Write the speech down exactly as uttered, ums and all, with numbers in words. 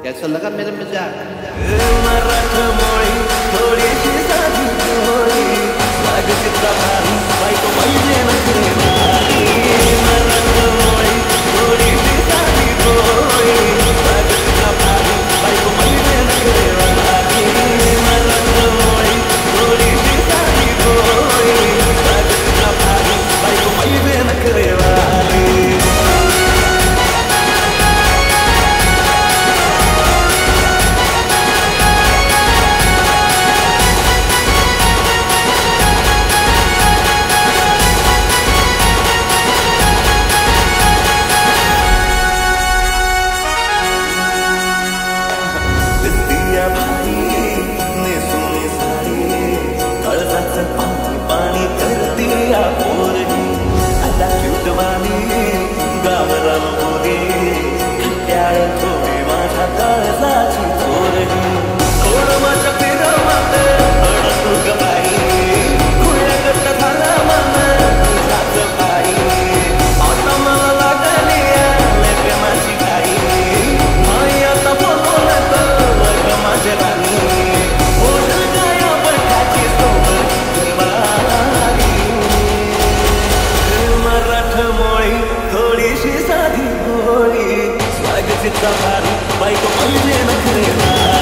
कैसा लगा मेरा मजाक? मराठमोळी थोडीशी साधी भोळी, स्वागतीचा भारी बायको पाहिजे नखरेवाली. मराठमोळी थोडीशी साधी भोळी, स्वागतीचा भारी बायको पाहिजे नखरेवाली. मराठमोळी थोडीशी साधी भोळी, स्वागतीचा भारी बायको पाहिजे नखरेवाली. पाणी करती या पोरगी आता क्यूटवाणी गावरान मोगे खट्याळ थोडी माझ्या काळजाची पोरगी. थोड माझ्या पिरवात अडतो ग बाई, खुळ्या गट्ट झाला मन तुझाच बाई. आता मला लागली लेके माझी गाई, माई आता बोलवलं तर माझ्या राणी. थोडीशी साधी भोळी, स्वागतीचा भारी बायको पाहिजे नखरेवाली.